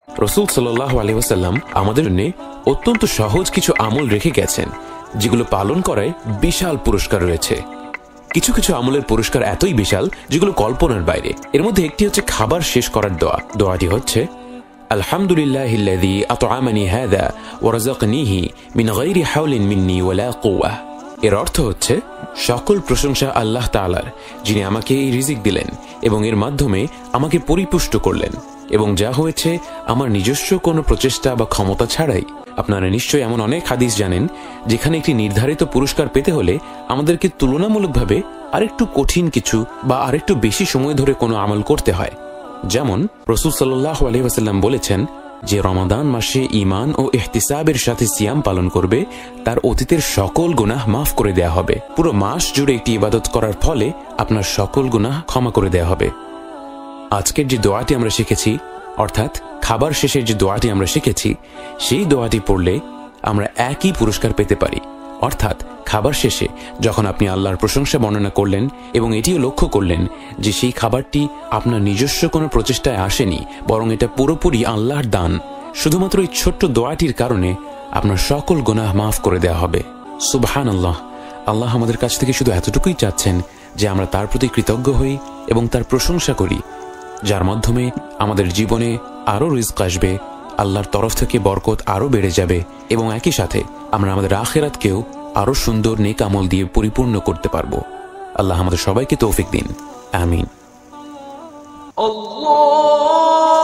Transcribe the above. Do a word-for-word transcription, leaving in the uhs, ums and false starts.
রাসূল সাল্লাল্লাহু আলাইহি ওয়াসাল্লাম আমাদের জন্য অত্যন্ত সহজ কিছু আমল রেখে গেছেন, যেগুলো পালন করায় বিশাল পুরস্কার রয়েছে। কিছু কিছু আমলের পুরস্কার এতই বিশাল যেগুলো কল্পনার বাইরে। এর মধ্যে একটি হচ্ছে খাবার শেষ করার দোয়া। দোয়াটি হচ্ছে আলহামদুলিল্লাহিল্লাযী আত'আমানি হাযা ওয়া রাযাকনিহি মিন গায়রি হাওলিন মিন্নি ওয়ালা কুওয়া। এর অর্থ হচ্ছে সকল প্রশংসা আল্লাহ তাআলার, যিনি আমাকে এই রিজিক দিলেন এবং এর মাধ্যমে আমাকে পরিপুষ্ট করলেন, এবং যা হয়েছে আমার নিজস্ব কোনো প্রচেষ্টা বা ক্ষমতা ছাড়াই। আপনারা নিশ্চয়ই এমন অনেক হাদিস জানেন যেখানে একটি নির্ধারিত পুরস্কার পেতে হলে আমাদেরকে তুলনামূলকভাবে আরেকটু কঠিন কিছু বা আরেকটু বেশি সময় ধরে কোনো আমল করতে হয়। যেমন রাসূল সাল্লাল্লাহু আলাইহি ওয়াসাল্লাম বলেছেন যে রমাদান মাসে ঈমান ও ইহতিসাবের সাথে সিয়াম পালন করবে তার অতীতের সকল গুনাহ মাফ করে দেয়া হবে। পুরো মাস জুড়ে একটি ইবাদত করার ফলে আপনার সকল গুনাহ ক্ষমা করে দেয়া হবে। আজকের যে দোয়াটি আমরা শিখেছি, অর্থাৎ খাবার শেষের যে দোয়াটি আমরা শিখেছি, সেই দোয়াটি পড়লে আমরা একই পুরস্কার পেতে পারি। অর্থাৎ খাবার শেষে যখন আপনি আল্লাহর প্রশংসা বর্ণনা করলেন এবং এটিও লক্ষ্য করলেন যে সেই খাবারটি আপনার নিজস্ব কোনো প্রচেষ্টায় আসেনি, বরং এটা পুরোপুরি আল্লাহর দান, শুধুমাত্র এই ছোট্ট দোয়াটির কারণে আপনার সকল গুনাহ মাফ করে দেওয়া হবে। সুবহানাল্লাহ। আল্লাহ আমাদের কাছ থেকে শুধু এতটুকুই চাচ্ছেন যে আমরা তার প্রতি কৃতজ্ঞ হই এবং তার প্রশংসা করি, যার মাধ্যমে আমাদের জীবনে আরও রিজক আসবে, আল্লাহর তরফ থেকে বরকত আরও বেড়ে যাবে এবং একই সাথে আমরা আমাদের আখিরাতকেও আরও সুন্দর নেক আমল দিয়ে পরিপূর্ণ করতে পারবো। আল্লাহ আমাদের সবাইকে তৌফিক দিন। আমিন। আল্লাহ।